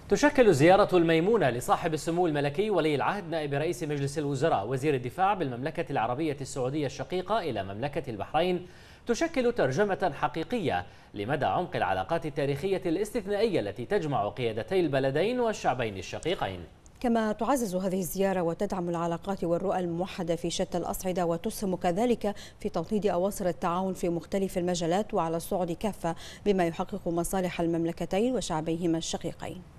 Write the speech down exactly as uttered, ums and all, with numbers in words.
تشكل زيارة الميمونة لصاحب السمو الملكي ولي العهد نائب رئيس مجلس الوزراء وزير الدفاع بالمملكة العربية السعودية الشقيقة إلى مملكة البحرين تشكل ترجمة حقيقية لمدى عمق العلاقات التاريخية الاستثنائية التي تجمع قيادتي البلدين والشعبين الشقيقين. كما تعزز هذه الزيارة وتدعم العلاقات والرؤى الموحدة في شتى الأصعدة وتسهم كذلك في توطيد أواصر التعاون في مختلف المجالات وعلى الصعد كافة بما يحقق مصالح المملكتين وشعبيهما الشقيقين.